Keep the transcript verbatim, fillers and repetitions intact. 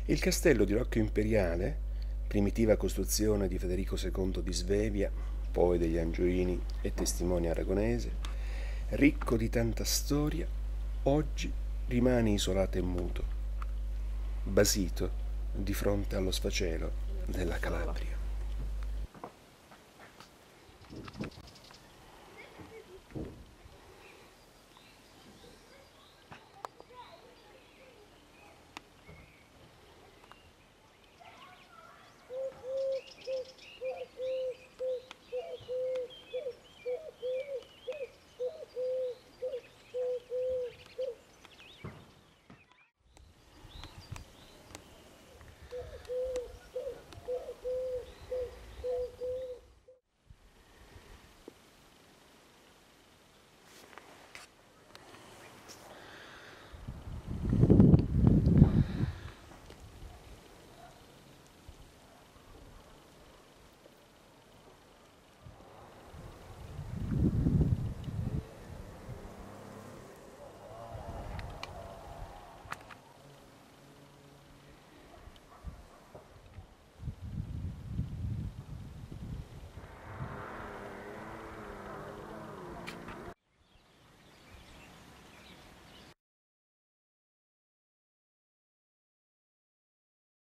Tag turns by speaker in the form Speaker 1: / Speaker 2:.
Speaker 1: Il castello di Rocco Imperiale, primitiva costruzione di Federico secondo di Svevia, poi degli Angioini e testimone aragonese, ricco di tanta storia, oggi rimane isolato e muto, basito di fronte allo sfacelo della Calabria.